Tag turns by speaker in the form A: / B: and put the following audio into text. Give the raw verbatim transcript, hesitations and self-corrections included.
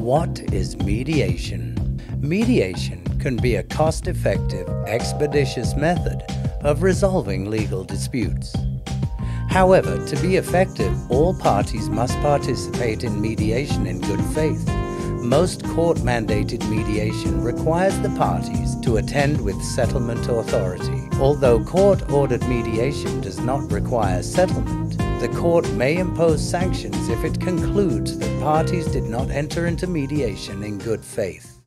A: What is mediation? Mediation can be a cost-effective, expeditious method of resolving legal disputes. However, to be effective, all parties must participate in mediation in good faith. Most court-mandated mediation requires the parties to attend with settlement authority. Although court-ordered mediation does not require settlement, the court may impose sanctions if it concludes that parties did not enter into mediation in good faith.